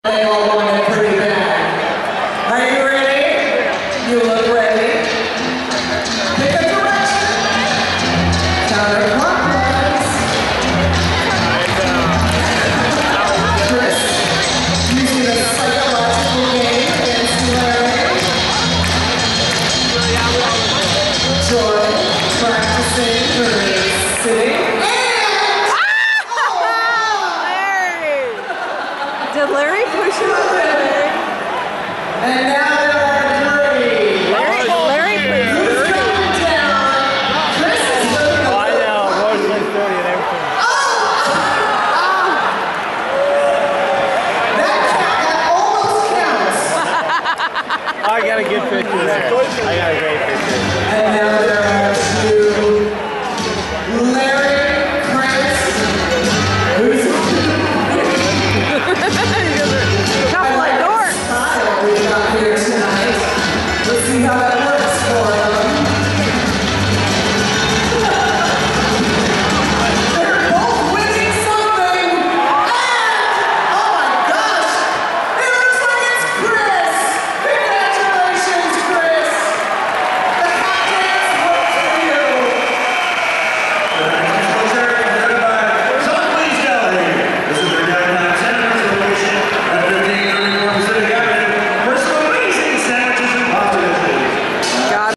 They all want it pretty bad. Are you ready? You look ready. Pick a direction. Counterclockwise. Chris, using a psychological game against Larry. Joy, practicing for sitting. Did Larry push him over there? And now there are three. Larry Who's coming down? Chris is looking I know, more than 30 and everything. That almost counts. I got a good picture there. I got a great picture. And now there are two. Larry